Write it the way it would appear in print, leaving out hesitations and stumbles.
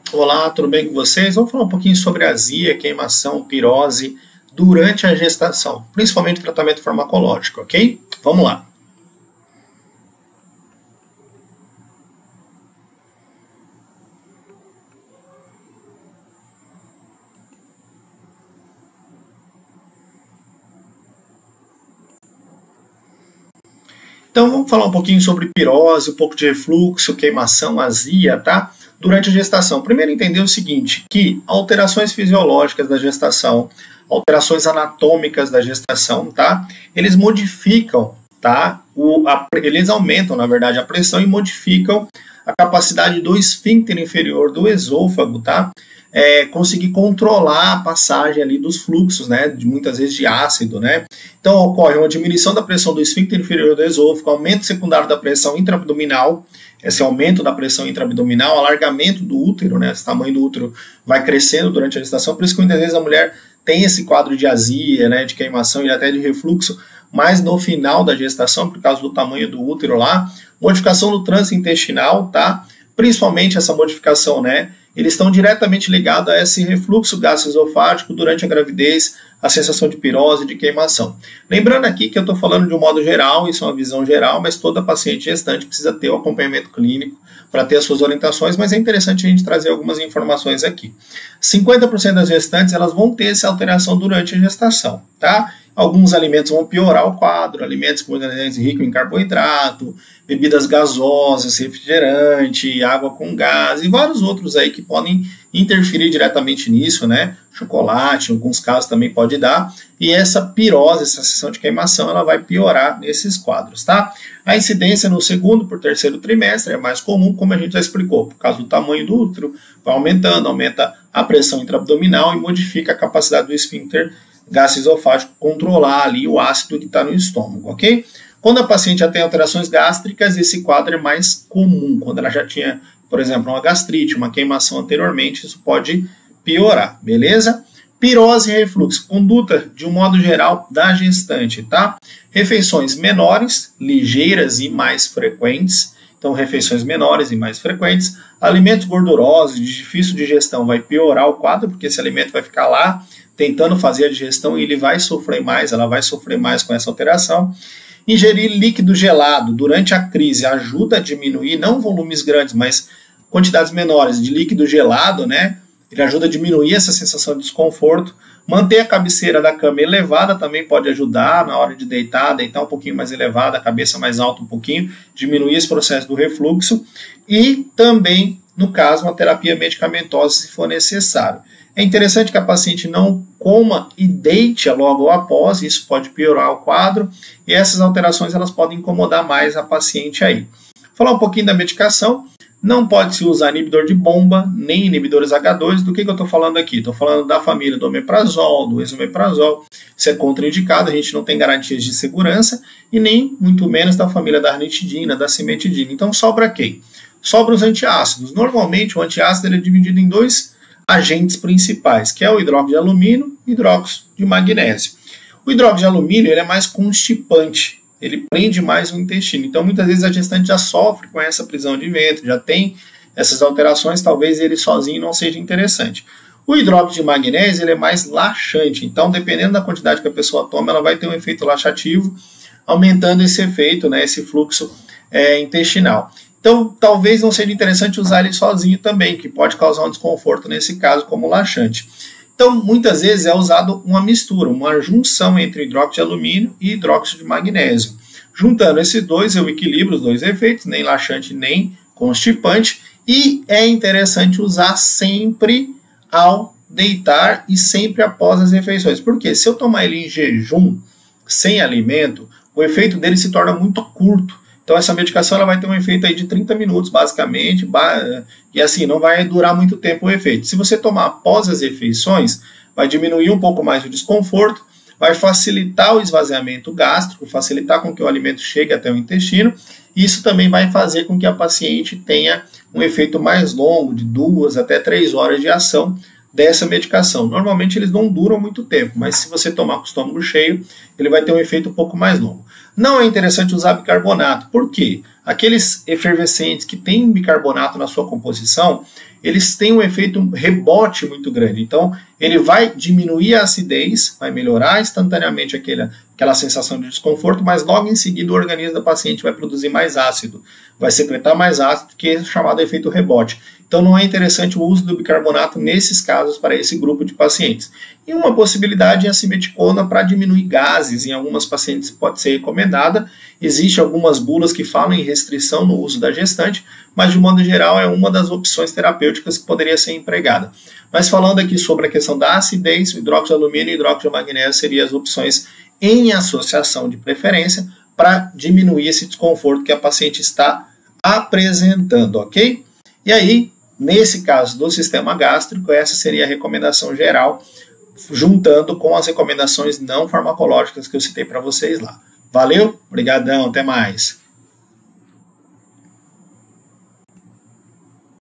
Olá, tudo bem com vocês? Vamos falar um pouquinho sobre azia, queimação, pirose durante a gestação, principalmente tratamento farmacológico, ok? Vamos lá. Então vamos falar um pouquinho sobre pirose, um pouco de refluxo, queimação, azia, tá? Durante a gestação. Primeiro entender o seguinte, que alterações fisiológicas da gestação, alterações anatômicas da gestação, tá? Eles modificam, tá? Eles aumentam, na verdade, a pressão e modificam a capacidade do esfíncter inferior do esôfago, tá? Conseguir controlar a passagem ali dos fluxos, né, muitas vezes de ácido, né. Então ocorre uma diminuição da pressão do esfíncter inferior do esôfago, aumento secundário da pressão intraabdominal, esse aumento da pressão intraabdominal, alargamento do útero, né, esse tamanho do útero vai crescendo durante a gestação, por isso que muitas vezes a mulher tem esse quadro de azia, né, de queimação e até de refluxo, mas no final da gestação, por causa do tamanho do útero lá, modificação do trânsito intestinal, tá, principalmente essa modificação, né, eles estão diretamente ligados a esse refluxo gastroesofágico durante a gravidez, a sensação de pirose, de queimação. Lembrando aqui que eu estou falando de um modo geral, isso é uma visão geral, mas toda paciente gestante precisa ter o acompanhamento clínico para ter as suas orientações, mas é interessante a gente trazer algumas informações aqui. 50% das gestantes elas vão ter essa alteração durante a gestação, tá? Alguns alimentos vão piorar o quadro, alimentos ricos em carboidrato, bebidas gasosas, refrigerante, água com gás e vários outros aí que podem interferir diretamente nisso, né? Chocolate, em alguns casos também pode dar. E essa pirose, essa sensação de queimação, ela vai piorar nesses quadros, tá? A incidência no segundo por terceiro trimestre é mais comum, como a gente já explicou, por causa do tamanho do útero, vai aumentando, aumenta a pressão intraabdominal e modifica a capacidade do esfíncter gastroesofágico controlar ali o ácido que está no estômago, ok? Quando a paciente já tem alterações gástricas, esse quadro é mais comum. Quando ela já tinha, por exemplo, uma gastrite, uma queimação anteriormente, isso pode piorar, beleza? Pirose e refluxo, conduta de um modo geral da gestante, tá? Refeições menores, ligeiras e mais frequentes. Então, refeições menores e mais frequentes. Alimentos gordurosos, de difícil digestão, vai piorar o quadro, porque esse alimento vai ficar lá tentando fazer a digestão e ele vai sofrer mais, ela vai sofrer mais com essa alteração. Ingerir líquido gelado durante a crise ajuda a diminuir, não volumes grandes, mas quantidades menores de líquido gelado, né? Ele ajuda a diminuir essa sensação de desconforto. Manter a cabeceira da cama elevada também pode ajudar na hora de deitar um pouquinho mais elevada, a cabeça mais alta um pouquinho, diminuir esse processo do refluxo. E também, no caso, uma terapia medicamentosa se for necessário. É interessante que a paciente não coma e deite logo após, isso pode piorar o quadro, e essas alterações elas podem incomodar mais a paciente aí. Falar um pouquinho da medicação, não pode se usar inibidor de bomba, nem inibidores H2, do que eu estou falando aqui? Estou falando da família do omeprazol, do esomeprazol, isso é contraindicado, a gente não tem garantias de segurança, e nem muito menos da família da ranitidina, da cimetidina. Então sobra quem? Sobra os antiácidos. Normalmente o antiácido ele é dividido em dois agentes principais, que é o hidróxido de alumínio e hidróxido de magnésio. O hidróxido de alumínio ele é mais constipante, ele prende mais o intestino, então muitas vezes a gestante já sofre com essa prisão de ventre, já tem essas alterações, talvez ele sozinho não seja interessante. O hidróxido de magnésio ele é mais laxante, então dependendo da quantidade que a pessoa toma, ela vai ter um efeito laxativo, aumentando esse efeito, né, esse fluxo intestinal. Então, talvez não seja interessante usar ele sozinho também, que pode causar um desconforto nesse caso como laxante. Então, muitas vezes é usado uma mistura, uma junção entre hidróxido de alumínio e hidróxido de magnésio. Juntando esses dois, eu equilibro os dois efeitos, nem laxante nem constipante, e é interessante usar sempre ao deitar e sempre após as refeições. Porque se eu tomar ele em jejum, sem alimento, o efeito dele se torna muito curto. Então essa medicação ela vai ter um efeito aí de 30 minutos, basicamente, e assim, não vai durar muito tempo o efeito. Se você tomar após as refeições, vai diminuir um pouco mais o desconforto, vai facilitar o esvaziamento gástrico, facilitar com que o alimento chegue até o intestino, e isso também vai fazer com que a paciente tenha um efeito mais longo, de 2 até 3 horas de ação dessa medicação. Normalmente eles não duram muito tempo, mas se você tomar com o estômago cheio, ele vai ter um efeito um pouco mais longo. Não é interessante usar bicarbonato, por quê? aqueles efervescentes que têm bicarbonato na sua composição, eles têm um efeito rebote muito grande. Então, ele vai diminuir a acidez, vai melhorar instantaneamente aquela sensação de desconforto, mas logo em seguida o organismo da paciente vai produzir mais ácido, vai secretar mais ácido, que é chamado efeito rebote. Então, não é interessante o uso do bicarbonato nesses casos para esse grupo de pacientes. E uma possibilidade é a simeticona para diminuir gases. Em algumas pacientes pode ser recomendada. Existem algumas bulas que falam em restrição no uso da gestante, mas de modo geral é uma das opções terapêuticas que poderia ser empregada. Mas falando aqui sobre a questão da acidez, o hidróxido de alumínio e o hidróxido de magnésio seriam as opções em associação de preferência para diminuir esse desconforto que a paciente está apresentando, ok? E aí, nesse caso do sistema gástrico, essa seria a recomendação geral, juntando com as recomendações não farmacológicas que eu citei para vocês lá. Valeu? Obrigadão, até mais.